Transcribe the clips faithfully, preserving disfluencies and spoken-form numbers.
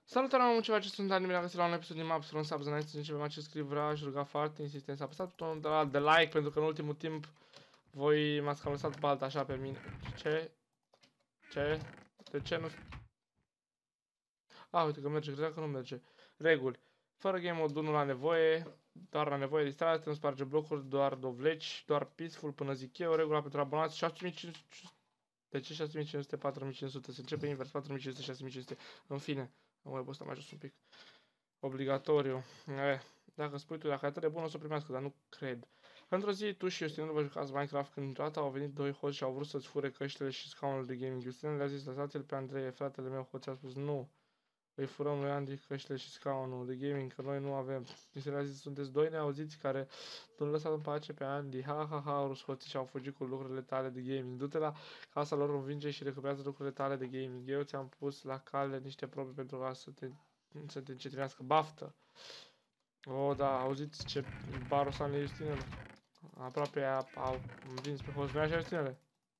Salutare, mă, ceva ce sunt Dani, mi-a găsit la un episod din Maps, un sub, înainte să începem acest clip, vreau aș ruga foarte insistent să apăsați butonul de, la, de like, pentru că în ultimul timp voi m-ați cam lăsat balt așa pe mine. Ce? Ce? De ce nu... Ah, uite că merge, cred că nu merge. Reguli. Fără game mode unu la nevoie, doar la nevoie distracție, nu sparge blocuri, doar dovleci, doar peaceful până zic eu, regula pentru abonați șase mii cinci sute. De ce șase mii cinci sute, patru mii cinci sute? Se începe invers, patru mii cinci sute, șase mii cinci sute. În fine, am web-ul ăsta mai jos un pic. Obligatoriu. Eh, dacă spui tu, dacă e atât de bun, o să o primească, dar nu cred. Într-o zi, tu și Justin nu vă jucați Minecraft când deodată au venit doi hoți și au vrut să-ți fure căștile și scaunul de gaming. Justin le-a zis, lăsați-l pe Andrei, fratele meu, hoț a spus, nu. Îi furăm lui Andy căștile și scaunul de gaming, că noi nu avem. Justin le-a zis, sunteți doi neauziți care nu-l lăsat în pace pe Andy. Ha, ha, ha, au râs hoții și au fugit cu lucrurile tale de gaming. Du-te la casa lor, învinge și recuperează lucrurile tale de gaming. Eu ți-am pus la cale niște probe pentru ca să te, să te încetinească. Baftă! Oh, da, auziți ce barosan e Justinele? Aproape a, au învins pe host. Nu așa, Justinele?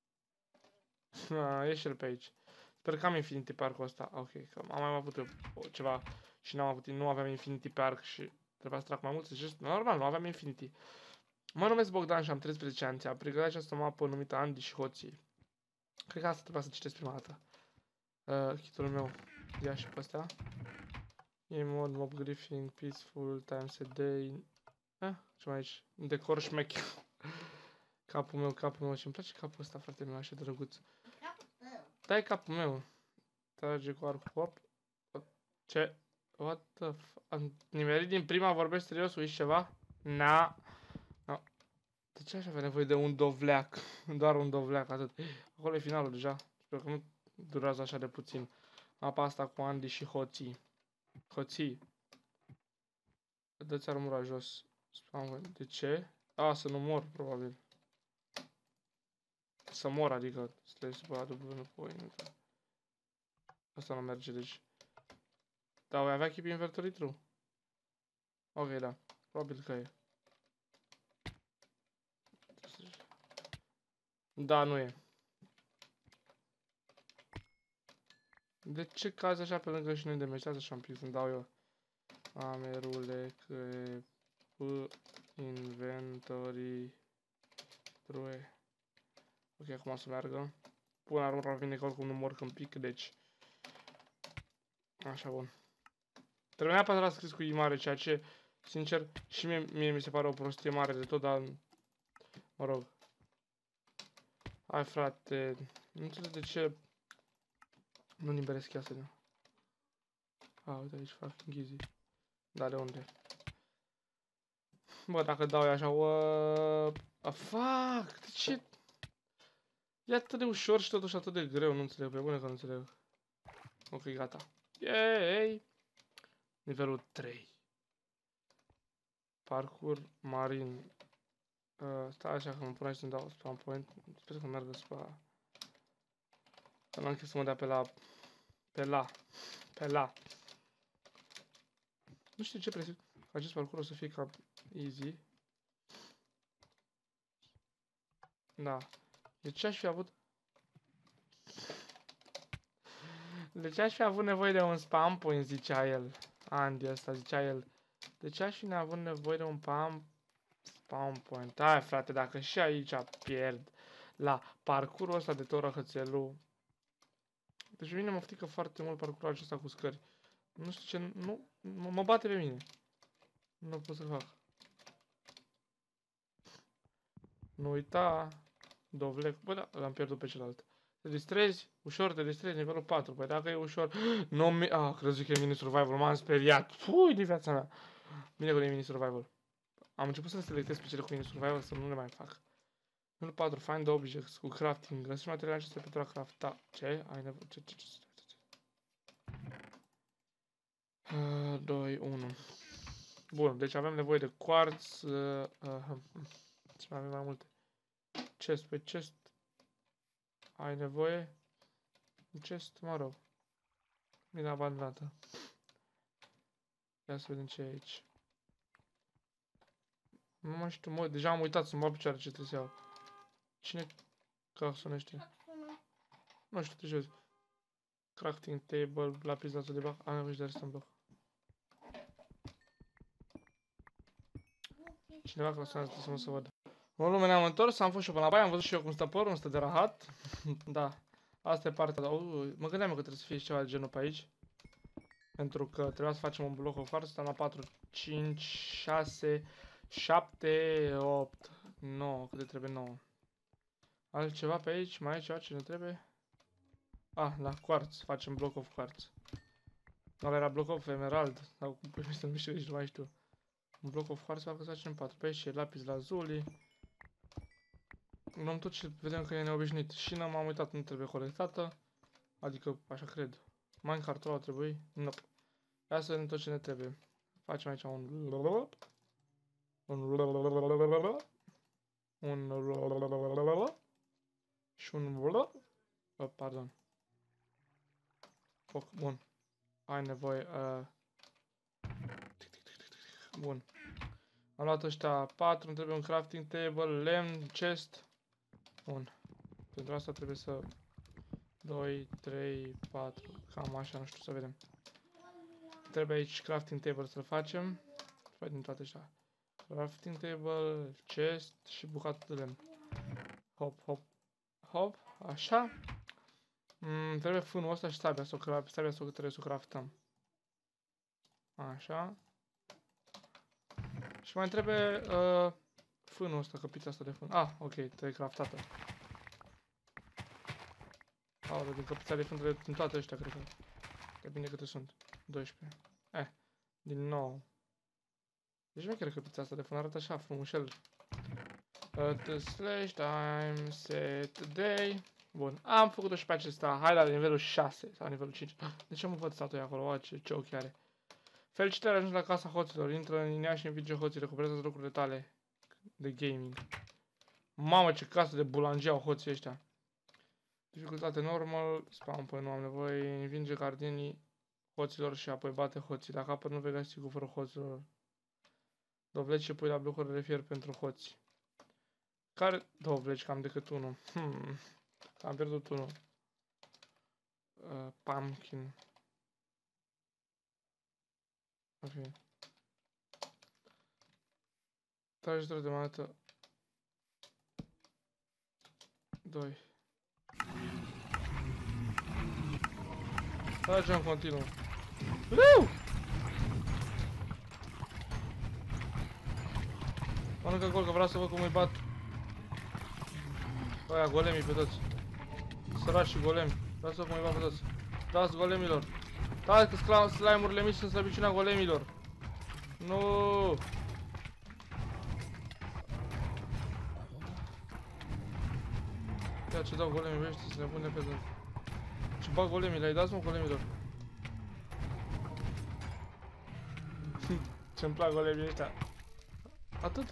Ieși el pe aici. Sper că am Infinity Park-ul ăsta. Ok, că am mai avut eu ceva și n-am avut, nu aveam Infinity Park și trebuia să trag mai mult. Just, normal, nu aveam Infinity. Mă numesc Bogdan și am treisprezece ani. Am pregătit această mapă numită Andy și hoții. Cred că asta trebuia să citesc prima dată. Uh, Chitul meu. Ia și pe astea. Game mode, mob griefing, peaceful, times a day. Eh, ce mai aici? Decor șmecher. Capul meu, capul meu. Și îmi place capul ăsta, frate meu, așa drăguț. Da, e capul meu. Trage cu arcul. Hop. Ce? What the f... Am nimerit din prima, vorbești serios, uiți ceva? Na. No. De ce aș avea nevoie de un dovleac? Doar un dovleac, atât. Acolo e finalul deja. Sper că nu durează așa de puțin. Apa asta cu Andy și hoții. Hoții. Dă-ți armura jos. De ce? A, să nu mor, probabil. Să mor, adică să le supăra dublu înapoi. Asta nu merge, deci. Da, voi avea keep inventory true? Ok, da. Probabil că e. Da, nu e. De ce cazi așa pe lângă și nu de meștează așa un pic să-mi dau eu? Amerule, că inventory true. Ok, acum o să meargă. Pun armura, vine că oricum nu mor când pic, deci. Așa, bun. Trebuie neapărat la scris cu I mare, ceea ce, sincer, și mie, mie mi se pare o prostie mare de tot, dar, mă rog. Hai, frate, nu înțeleg de ce nu nimeresc chestia. A, uite aici, fucking easy. Da, de unde? Bă, dacă dau eu așa, what? A, fuck, de ce? E atât de ușor și totuși atât de greu, nu înțeleg, pe bune că nu înțeleg. Ok, gata. Yay! Nivelul trei. Parcur marin. Uh, stai așa că mă pun aici să-mi dau spawn point. Sper că meargă spa. Că n-am chef să mă dea pe la... Pe la... Pe la... Nu știu ce presimt. Acest parcurs o să fie ca easy. Da. De ce aș fi avut... De ce aș fi avut nevoie de un spam point, zicea el. Andy ăsta, zicea el. De ce aș fi avut nevoie de un spam... Spawn point. Hai, frate, dacă și aici pierd la parcurul ăsta de tot răhățelul. Deci pe mine mă frică foarte mult parcurul acesta cu scări. Nu știu ce... Nu... Mă bate pe mine. Nu pot să-l fac. Nu uita... Dovlec. Bă, da, l-am pierdut pe celălalt. Te distrezi? Ușor te distrezi, nivelul patru. Păi dacă e ușor... Nu mi... Ah, crezut că e mini survival. M-am speriat. Fui de viața mea. Bine că e mini survival. Am început să selectez pe cele cu mini survival să nu le mai fac. Nivelul patru. Find objects cu crafting. Găsești materiale acestea pentru a crafta. Ce? Ai nevoie... Ce, ce, ce, ce, ce? Uh, doi, unu. Bun, deci avem nevoie de quartz. Uh, uh, ce mai avem mai multe? Chest, pe chest. Ai nevoie? Chest, mă rog. Bine abandonată. Ia să vedem ce e aici. Nu mai știu, mă, deja am uitat să mă picioare ce trebuie să iau. Cine claxonește? Nu știu, te joci. Crafting table, lapis lazuli de bloc. Am nevoie de restul în bloc. Cineva clasonează să mă să văd. În lume ne-am întors, am fost și eu până la baie, am văzut și eu cum stă părul, cum stă de rahat. Da. Asta e partea, dar uh, mă gândeam că trebuie să fie ceva de genul pe aici. Pentru că trebuia să facem un bloc of quartz, stăm la patru, cinci, șase, șapte, opt, nouă, câte trebuie nouă. Altceva pe aici? Mai e ceva ce ne trebuie? Ah, la quartz, facem bloc of quartz. Ăla era bloc of emerald, sau cum pui să numește aici, nu mai știu. Un bloc of quartz, facă să facem patru. Pe aici e lapis lazuli. Luăm tot ce vedem că e neobișnuit. Și n-am am uitat, nu trebuie colectată. Adică, așa cred. Minecart-ul ăla trebuie? Nu. Nope. Ia să vedem tot ce ne trebuie. Facem aici un... Un... Un... Și un... Oh, pardon. Foc, bun. Ai nevoie... Uh... Bun. Am luat ăștia patru, îmi trebuie un crafting table, lemn, chest. Bun. Pentru asta trebuie să... doi, trei, patru, cam așa, nu știu, să vedem. Trebuie aici crafting table să-l facem. Fai din toate ăștia. Crafting table, chest și bucată de lemn. Hop, hop, hop, așa. Mm, trebuie fânul ăsta și sabia, să o craft, sabia să o trebuie să o craftăm. Așa. Și mai trebuie uh, fânul ăsta, căpița asta de fân. Ah, ok, trebuie craftată. Aoleu, din căpița de fân trebuie din toate ăștia, cred că. De bine câte sunt. doisprezece. Eh, din nou. Deci nu cred că căpița asta de fân arată așa frumușel. Uh, slash time set day. Bun, am făcut-o și pe acesta. Hai la nivelul șase sau nivelul cinci. De ce mă văd statul acolo? Oa, ce, ce ochi are. Felicitări, ajungi la casa hoților. Intră în ea și învinge hoții. Recuperează lucrurile tale de gaming. Mamă, ce casă de bulangie au hoții ăștia. Dificultate normal. Spam, păi nu am nevoie. Învinge gardienii hoților și apoi bate hoții. Dacă apă nu vei găsi cu fără hoților. Dovleci și pui la blocuri de fier pentru hoți. Care dovleci? Cam decât unul. Hmm. Am pierdut unul. Uh, pumpkin. Ok. Tragetor de manetă. doi. Tragem continuu. Uuu! Mănâncă gol, că vreau să văd cum îi bat. Aia, golemii pe toți. Săraci și golemi. Vreau să văd cum îi bat pe toți. Dați golemilor. Dați că slime-urile mici sunt slăbiciunea golemilor. Nu. Ia ce dau golemii, vezi, să ne pune pe toți. Ce bag golemii, le-ai dat, mă, golemilor? Ce-mi plac golemii ăștia. Atât?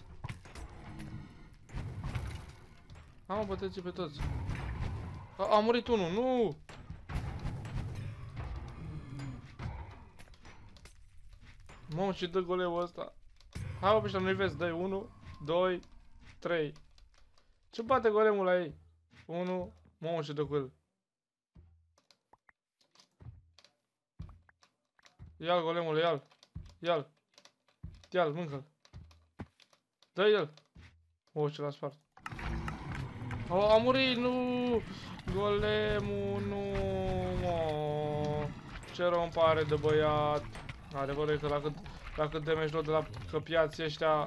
Am mă, băteți pe toți. A, a murit unul, nu! Mamă, ce dă goleul ăsta. Hai, bă, pe ăștia nu-i vezi, dă-i unu, doi, trei. Ce bate golemul la ei? unu, mamă, ce dă cu el. Ia-l, golemul, ia-l. Ia-l. Ia-l, mâncă-l. Dă el. O, ce l-a spart. O, a murit, nu! Golemul, nu, mă. Ce rău îmi pare de băiat. Adevărul e că la cât, la cât damage luat de la căpiații ăștia...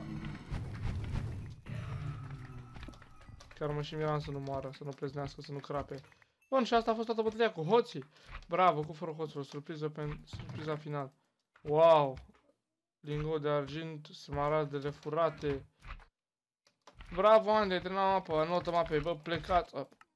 Chiar mă și miram să nu moară, să nu preznească, să nu crape. Bun, și asta a fost toată bătălia cu hoții. Bravo, cu fără hoților, surpriză pe surpriza final. Wow! Lingot de argint, smaraldele furate. Bravo, Andrei, trenam apă, anotă mapei, bă, plecați.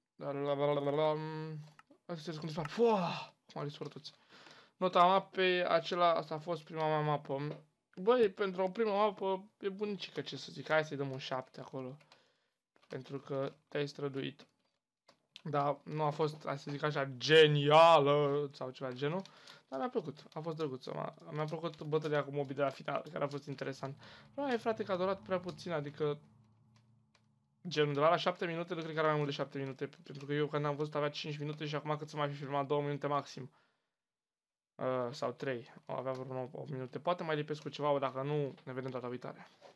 Asta se cum se fac. Fuaa! Cum a dispărut toți. Nota mapei, acela, asta a fost prima mea mapă. Băi, pentru o primă mapă e bunicică, ce să zic. Hai să-i dăm un șapte acolo. Pentru că te-ai străduit. Dar nu a fost, hai să zic așa, genială sau ceva de genul. Dar mi-a plăcut, a fost drăguță. Mi-a plăcut bătălia cu mobii de la final, care a fost interesant. Băi, frate, că a durat prea puțin, adică... Gen, undeva la șapte minute, nu cred că era mai mult de șapte minute, pentru că eu când am văzut avea cinci minute și acum cât să mai fi filmat două minute maxim. Uh, sau trei, avea vreo opt minute. Poate mai lipesc cu ceva, dacă nu, ne vedem data viitoare.